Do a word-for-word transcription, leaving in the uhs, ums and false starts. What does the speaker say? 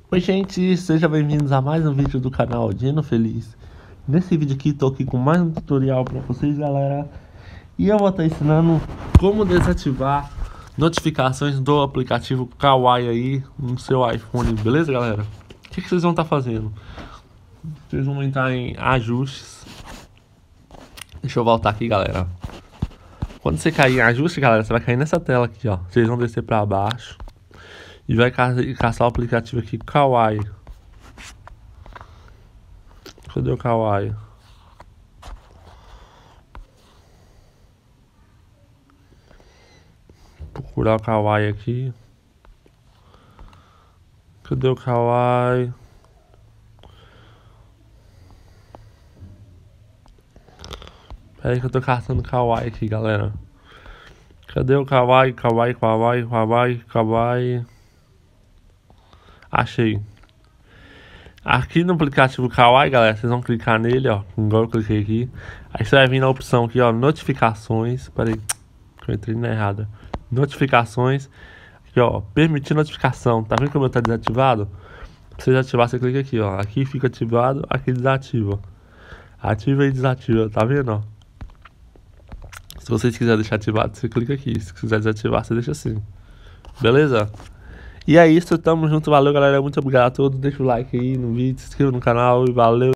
Oi gente, sejam bem-vindos a mais um vídeo do canal Dino Feliz. Nesse vídeo aqui, tô aqui com mais um tutorial pra vocês, galera. E eu vou estar ensinando como desativar notificações do aplicativo Kawaii aí no seu iPhone, beleza, galera? O que, que vocês vão estar fazendo? Vocês vão entrar em ajustes. Deixa eu voltar aqui, galera. Quando você cair em ajuste, galera, você vai cair nessa tela aqui, ó. Vocês vão descer pra baixo e vai ca caçar o aplicativo aqui, Kawaii. Cadê o Kawaii? Procurar o Kawaii aqui. Cadê o Kawaii? Pera aí que eu tô caçando o Kawaii aqui, galera. Cadê o Kawaii? Kawaii, Kawaii, Kawaii, Kawaii. Achei. Aqui no aplicativo Kawaii, galera, vocês vão clicar nele, ó. Igual eu cliquei aqui. Aí você vai vir na opção aqui, ó, notificações. Pera aí, que eu entrei na errada. Notificações. Aqui, ó, permitir notificação. Tá vendo como eu tá desativado? Pra você desativar, você clica aqui, ó. Aqui fica ativado, aqui desativa. Ativa e desativa, tá vendo, ó? Se vocês quiserem deixar ativado, você clica aqui. Se quiser desativar, você deixa assim. Beleza? E é isso, tamo junto, valeu, galera. Muito obrigado a todos. Deixa o like aí no vídeo, se inscreva no canal e valeu.